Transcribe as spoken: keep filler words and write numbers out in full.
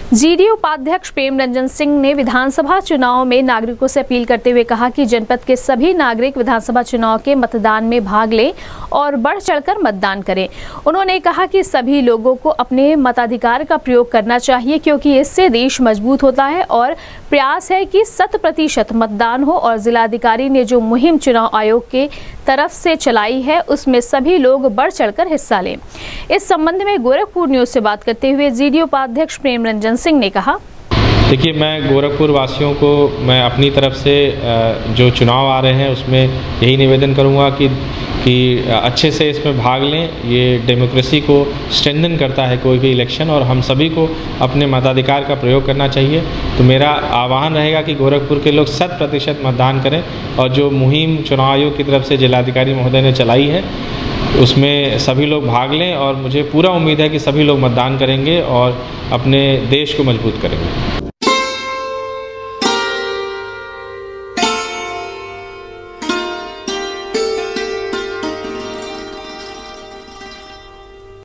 GDU उपाध्यक्ष प्रेम रंजन सिंह ने विधानसभा चुनाव में नागरिकों से अपील करते हुए कहा कि जनपद के सभी नागरिक विधानसभा चुनाव के मतदान में भाग लें और बढ़ चढ़कर मतदान करें। उन्होंने कहा कि सभी लोगों को अपने मताधिकार का प्रयोग करना चाहिए, क्योंकि इससे देश मजबूत होता है और प्रयास है कि शत प्रतिशत मतदान हो। और जिलाधिकारी ने जो मुहिम चुनाव आयोग के तरफ से चलाई है उसमें सभी लोग बढ़ चढ़कर हिस्सा लें। इस संबंध में गोरखपुर न्यूज से बात करते हुए जीडीयू उपाध्यक्ष प्रेम रंजन सिंह ने कहा, देखिए, मैं गोरखपुर वासियों को मैं अपनी तरफ से जो चुनाव आ रहे हैं उसमें यही निवेदन करूंगा कि कि अच्छे से इसमें भाग लें। ये डेमोक्रेसी को स्ट्रेंथन करता है कोई भी इलेक्शन, और हम सभी को अपने मताधिकार का प्रयोग करना चाहिए। तो मेरा आह्वान रहेगा कि गोरखपुर के लोग शत प्रतिशत मतदान करें, और जो मुहिम चुनाव आयोग की तरफ से जिलाधिकारी महोदय ने चलाई है उसमें सभी लोग भाग लें। और मुझे पूरा उम्मीद है कि सभी लोग मतदान करेंगे और अपने देश को मजबूत करेंगे।